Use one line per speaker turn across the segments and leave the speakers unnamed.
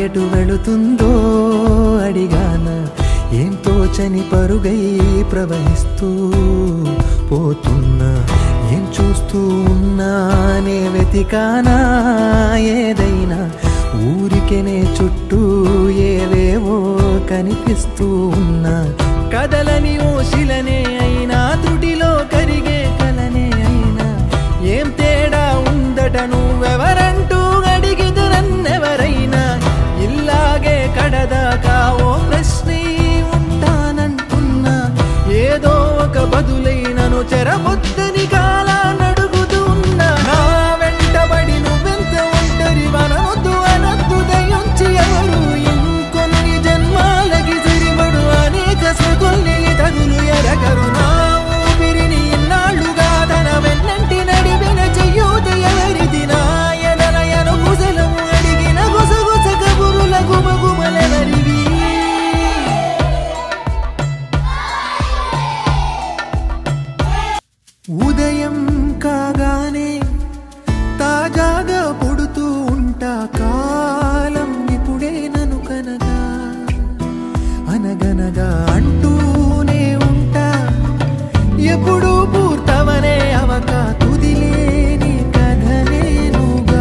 ఎటు వెళుతుందో అడిగాన ఏం తోచని పరుగై ప్రవహిస్తూ పోతున్నా ఏం చూస్తూ ఉన్నానే వెతికానా ఏదైనా ఊరికెనే చుట్టూ ఏవేవో కనిపిస్తూ ఉన్నా కదలని ఓశిలనే అయినా తుడిలో కరిగే కలనే అయినా ఏం తేడా ఉందట నువ్వెవరంటూ అడిగితే నన్నెవరైనా ఇల్లాగే కడదాకా ఓ ప్రశ్నే ఉంటానంటున్నా ఏదో ఒక బదులైనను చెరబొద్దని కాలానడుగుతూ ఉన్నా నా వెంటబడి నువ్వెంత ఒంటరి వనవద్దు అనద్దు దయించి ఎవరు ఇంకొన్ని జన్మాలకి సరిపడు అనేక సృతుల్ని తగులు ఎరగరు నా ఊపిరిని ఇన్నాళ్ళుగా తన వెన్నంటి నడిపిన చెయ్యూత ఎవరిది నా ఎదలయను గుసలము అడిగిన గుసగుస కబురుల గుమగుమలెవరివి ఉదయం కాగానే తాజాగా పుడుతూ ఉంటా కాలం ఇప్పుడే నను కనగా అనగనగా అంటూనే ఉంటా ఎప్పుడు పూర్తవనే అవక తుదిలేని కథనేనుగా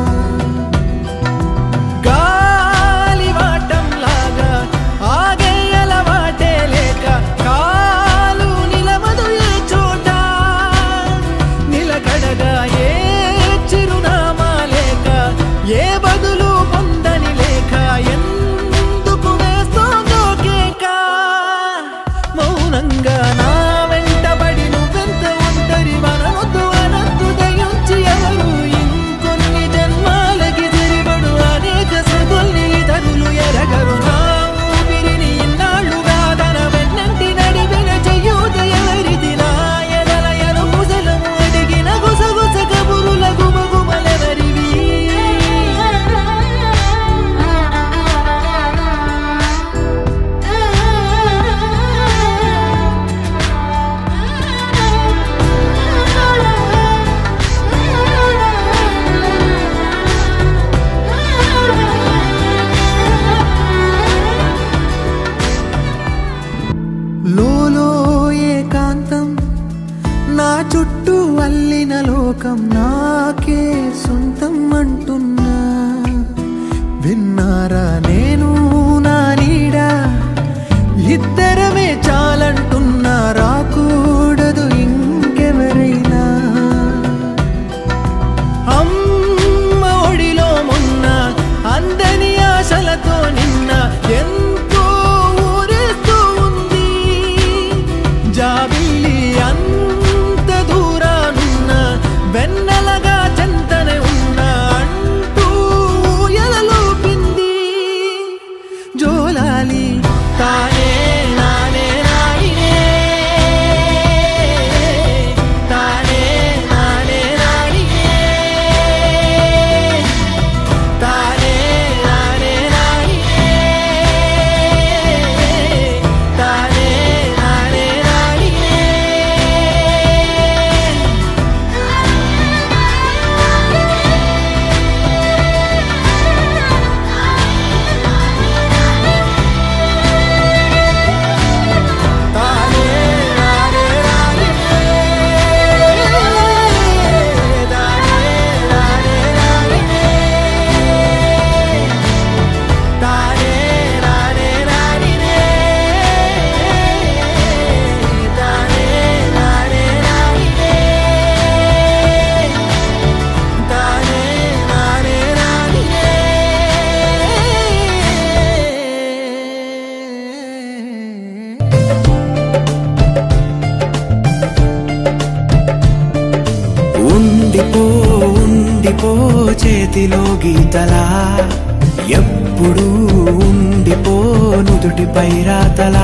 గాలివాటంలాగా ఆగే అలవాటే లేక కాలు నిలవదు ఏ చోట నిలకడగా ఏ చిరునామా లేక ఏ బదులు పొందని లేక ఎందుకు వేస్తోందో కేక మౌనంగా నా వెంటబడి నువ్వెంత ఒంటరి వనవద్దు అనద్దు దయించి ఎవరు ఇంకొన్ని జన్మాలకి సరిపడు అనేక సృతుల్ని తగులు ఎరగరు నా ఊపిరిని ఇన్నాళ్ళుగా తన వెన్నంటి నడిపిన చెయ్యూత ఎవరిది నా ఎదలయను గుసలము అడిగిన గుసగుస కబురుల గుమగుమలెవరివి లోలో ఏకాంతం నా చుట్టూ అల్లిన లోకం నాకే సొంతం అంటున్నా విన్నారా నేను నా నీడా ఇద్దరమే చాలంటున్నా రాకూడదు ఇంకెవరైనా అమ్మ ఒడిలో మొన్న అందని ఆశలతో నిన్న ఎంతో ఊరేస్తూ ఉంది జాబిల్లి అంత దూరానున్న వెన్నెలగా చెంతనే ఉన్నా అంటూ ఎలలోపింది జోలాలి తానే నానే నాయినే తానే నానే నాయినే తానే నానే నాయినే తానే నానే నాయినే తానే నానే నాయినే తానే నానే నాయినే తానే నానే నాయినే తానే నానే నాయినే తానే నానే నాయినే
ఉండిపో ఉండిపో చేతిలో గీతలా ఎప్పుడు ఉండిపో నుదుటిపై రాతలా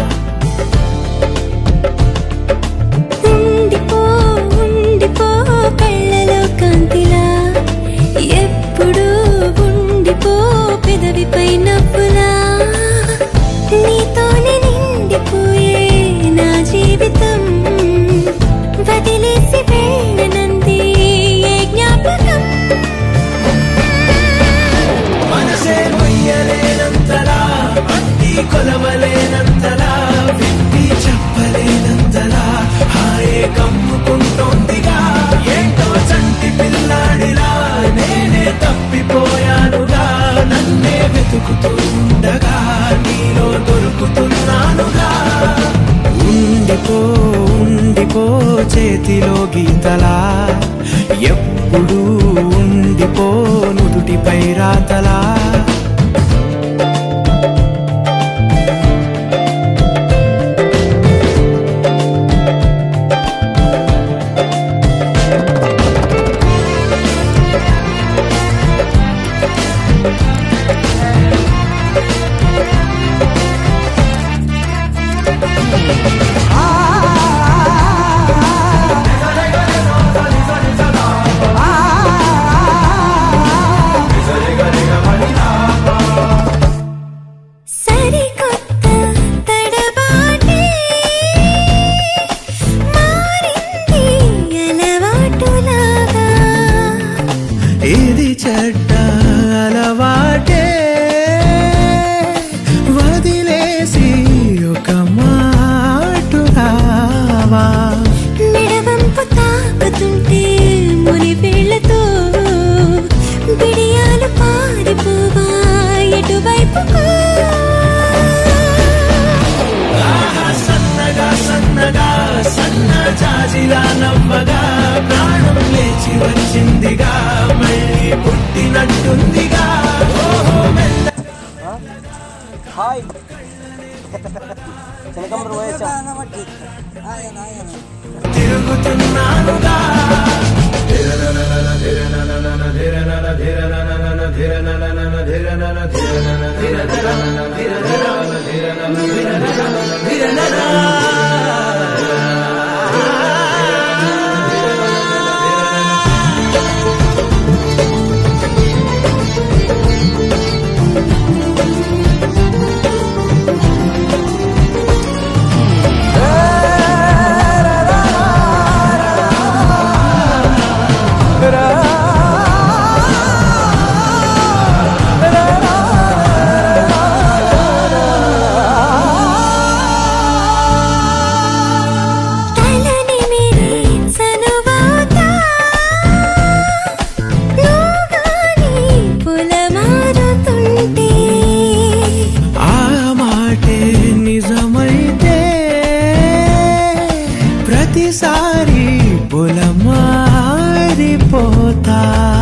ఉండిపో ఉండిపో కళ్ళలో కాంతిలా ఎప్పుడు ఉండిపో పెదవిపై నవ్వులా నీతోనే నిండిపోయే నా జీవితం వదిలేసి వెళ్ళనంది ఏ జ్ఞాపకం
మనసే మొయ్య ఎప్పుడు ఉండిపో నుదుటిపై రాతలా ఇది చెడ్డ అలవాటే వదిలేసి ఒక మాట రావా
మెడవంపు తాకుతుంటే ముని వేళ్లతో బిడియాలు పారిపోవా ఎటువైపుకు
సన్నగా సన్నగా సన్న జాజిలా నవ్వగా ప్రాణం లేచి వచ్చిందిగా మళ్ళీ పుట్టినట్టుందిగా
హాయ్ చెనకమ్మరు పోయేసాం
తిరుగుతున్నానుగా ప్రతిసారి పొలమారిపోతా